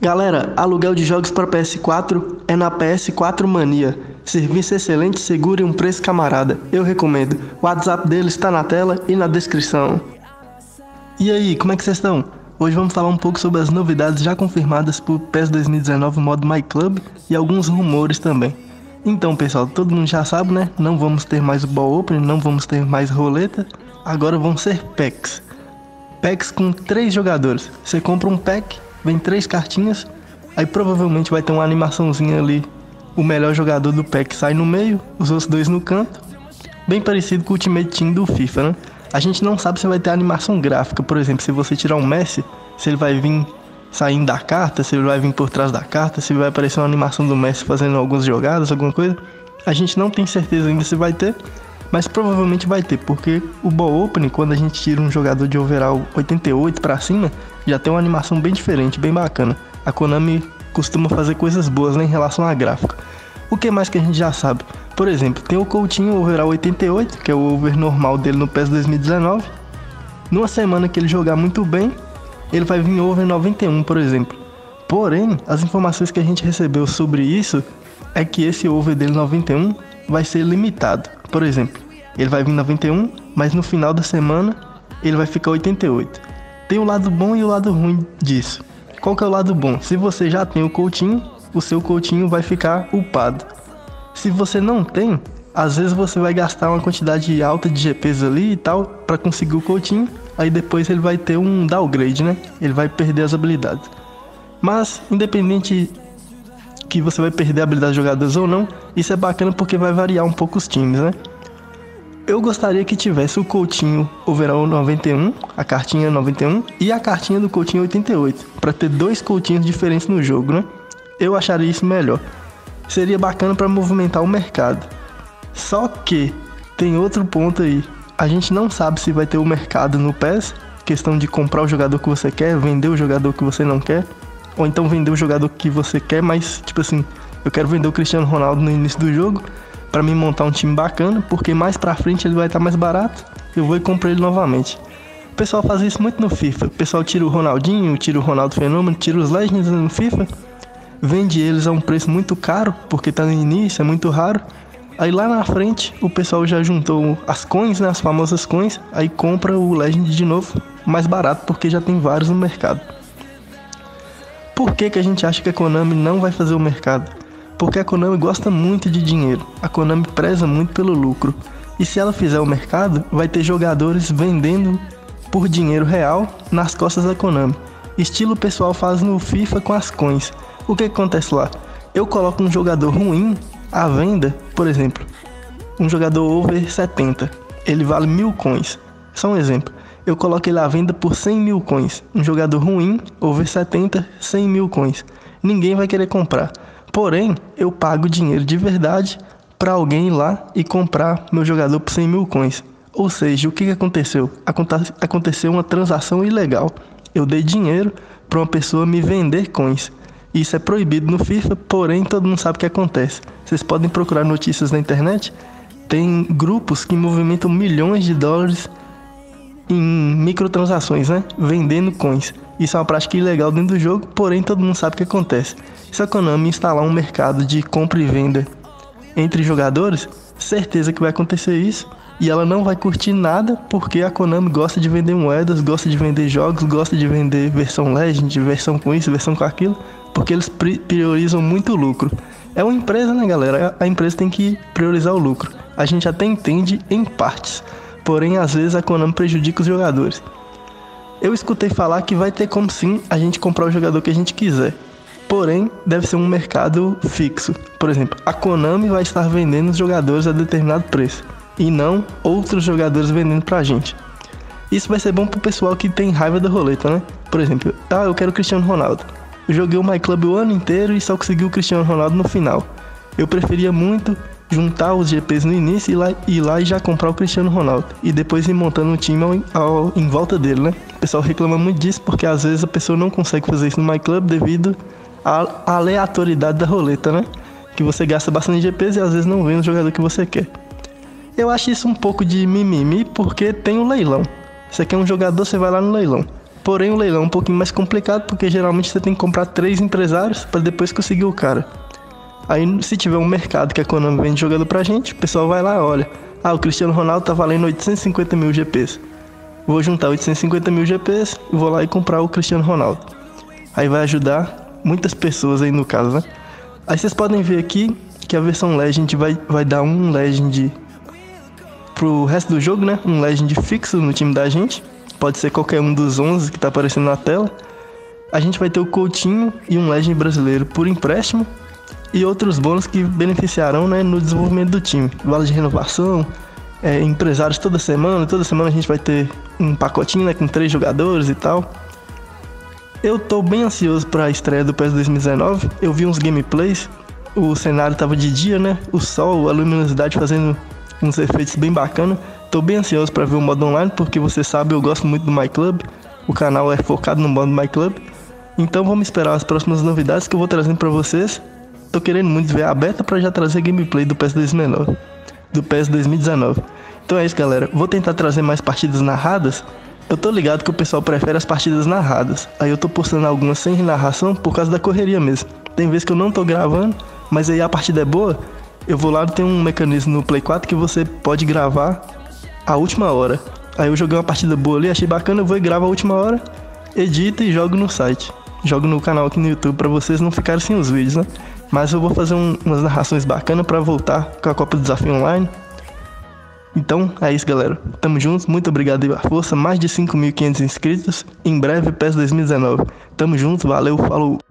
Galera, aluguel de jogos para PS4 é na PS4 Mania. Serviço excelente, seguro e um preço camarada. Eu recomendo. O WhatsApp deles está na tela e na descrição. E aí, como é que vocês estão? Hoje vamos falar um pouco sobre as novidades já confirmadas por PES 2019 modo My Club e alguns rumores também. Então pessoal, todo mundo já sabe, né? Não vamos ter mais o Ball Open, não vamos ter mais roleta. Agora vão ser packs. Packs com 3 jogadores. Você compra um pack, vem 3 cartinhas, aí provavelmente vai ter uma animaçãozinha ali. O melhor jogador do pack sai no meio, os outros 2 no canto. Bem parecido com o Ultimate Team do FIFA, né? A gente não sabe se vai ter animação gráfica. Por exemplo, se você tirar um Messi, se ele vai vir saindo da carta, se ele vai vir por trás da carta, se vai aparecer uma animação do Messi fazendo algumas jogadas, alguma coisa. A gente não tem certeza ainda se vai ter, mas provavelmente vai ter, porque o Ball Opening, quando a gente tira um jogador de overall 88 pra cima, já tem uma animação bem diferente, bem bacana. A Konami costuma fazer coisas boas, né, em relação à gráfica. O que mais que a gente já sabe? Por exemplo, tem o Coutinho overall 88, que é o over normal dele no PES 2019. Numa semana que ele jogar muito bem, ele vai vir over 91, por exemplo. Porém, as informações que a gente recebeu sobre isso é que esse over dele 91 vai ser limitado. Por exemplo, ele vai vir 91, mas no final da semana ele vai ficar 88. Tem o lado bom e o lado ruim disso. Qual que é o lado bom? Se você já tem o Coutinho, o seu Coutinho vai ficar upado. Se você não tem, às vezes você vai gastar uma quantidade alta de GPs ali e tal para conseguir o Coutinho, aí depois ele vai ter um downgrade, né? Ele vai perder as habilidades. Mas, independente que você vai perder a habilidade de jogadores ou não, isso é bacana porque vai variar um pouco os times, né? Eu gostaria que tivesse o Coutinho overall 91, a cartinha 91 e a cartinha do Coutinho 88, para ter 2 Coutinhos diferentes no jogo, né? Eu acharia isso melhor. Seria bacana para movimentar o mercado. Só que tem outro ponto aí. A gente não sabe se vai ter o mercado no PES, questão de comprar o jogador que você quer, vender o jogador que você não quer, ou então vender o jogador que você quer, mas tipo assim, eu quero vender o Cristiano Ronaldo no início do jogo para mim montar um time bacana, porque mais pra frente ele vai estar mais barato, eu vou e compro ele novamente. O pessoal faz isso muito no FIFA. O pessoal tira o Ronaldinho, tira o Ronaldo Fenômeno, tira os Legends no FIFA, vende eles a um preço muito caro, porque tá no início, é muito raro. Aí lá na frente, o pessoal já juntou as coins, né, as famosas coins, aí compra o Legend de novo, mais barato, porque já tem vários no mercado. Por que que a gente acha que a Konami não vai fazer o mercado? Porque a Konami gosta muito de dinheiro, a Konami preza muito pelo lucro. E se ela fizer o mercado, vai ter jogadores vendendo por dinheiro real nas costas da Konami. Estilo o pessoal faz no FIFA com as coins. O que acontece lá? Eu coloco um jogador ruim à venda, por exemplo, um jogador over 70, ele vale 1000 coins. Só um exemplo. Eu coloco ele à venda por 100 mil coins. Um jogador ruim, over 70, 100 mil coins. Ninguém vai querer comprar. Porém, eu pago dinheiro de verdade para alguém ir lá e comprar meu jogador por 100 mil coins. Ou seja, o que aconteceu? Aconteceu uma transação ilegal. Eu dei dinheiro para uma pessoa me vender coins. Isso é proibido no FIFA, porém todo mundo sabe o que acontece. Vocês podem procurar notícias na internet. Tem grupos que movimentam milhões de dólares em microtransações, né? Vendendo coins. Isso é uma prática ilegal dentro do jogo, porém todo mundo sabe o que acontece. Se a Konami instalar um mercado de compra e venda entre jogadores, certeza que vai acontecer isso. E ela não vai curtir nada, porque a Konami gosta de vender moedas, gosta de vender jogos, gosta de vender versão Legend, versão com isso, versão com aquilo, porque eles priorizam muito o lucro. É uma empresa, né, galera? A empresa tem que priorizar o lucro. A gente até entende em partes, porém às vezes a Konami prejudica os jogadores. Eu escutei falar que vai ter como sim a gente comprar o jogador que a gente quiser, porém deve ser um mercado fixo. Por exemplo, a Konami vai estar vendendo os jogadores a determinado preço e não outros jogadores vendendo pra gente. Isso vai ser bom pro pessoal que tem raiva da roleta, né? Por exemplo, eu quero o Cristiano Ronaldo. Eu joguei o My Club o ano inteiro e só consegui o Cristiano Ronaldo no final. Eu preferia muito juntar os GPs no início e ir lá e já comprar o Cristiano Ronaldo. E depois ir montando um time em volta dele, né? O pessoal reclama muito disso porque às vezes a pessoa não consegue fazer isso no My Club devido à aleatoriedade da roleta, né? Que você gasta bastante GPs e às vezes não vê no jogador que você quer. Eu acho isso um pouco de mimimi porque tem um leilão. Você quer um jogador, você vai lá no leilão. Porém o leilão é um pouquinho mais complicado, porque geralmente você tem que comprar 3 empresários para depois conseguir o cara. Aí se tiver um mercado que a Konami vende jogador pra gente, o pessoal vai lá, olha, o Cristiano Ronaldo tá valendo 850 mil GPs. Vou juntar 850 mil GPs e vou lá e comprar o Cristiano Ronaldo. Aí vai ajudar muitas pessoas aí no caso, né? Aí vocês podem ver aqui que a versão Legend vai dar um Legend pro resto do jogo, né? Um Legend fixo no time da gente. Pode ser qualquer um dos 11 que tá aparecendo na tela. A gente vai ter o Coutinho e um Legend brasileiro por empréstimo. E outros bônus que beneficiarão, né, no desenvolvimento do time. Vale de renovação, empresários toda semana a gente vai ter um pacotinho, né, com 3 jogadores e tal. Eu tô bem ansioso para a estreia do PES 2019. Eu vi uns gameplays, o cenário tava de dia, né, o sol, a luminosidade fazendo uns efeitos bem bacanas. Tô bem ansioso para ver o modo online, porque você sabe, eu gosto muito do My Club. O canal é focado no modo My Club. Então vamos esperar as próximas novidades que eu vou trazendo para vocês. Tô querendo muito ver a beta para já trazer gameplay do PES 2019, do PES 2019. Então é isso, galera. Vou tentar trazer mais partidas narradas. Eu tô ligado que o pessoal prefere as partidas narradas. Aí eu tô postando algumas sem narração por causa da correria mesmo. Tem vezes que eu não tô gravando, mas aí a partida é boa. Eu vou lá, tem um mecanismo no Play 4 que você pode gravar a última hora. Aí eu joguei uma partida boa ali, achei bacana, eu vou e gravo a última hora, edito e jogo no site. Jogo no canal aqui no YouTube pra vocês não ficarem sem os vídeos, né? Mas eu vou fazer umas narrações bacanas pra voltar com a Copa do Desafio Online. Então é isso, galera. Tamo juntos, muito obrigado aí pela força. Mais de 5.500 inscritos. Em breve, PES 2019. Tamo junto, valeu, falou!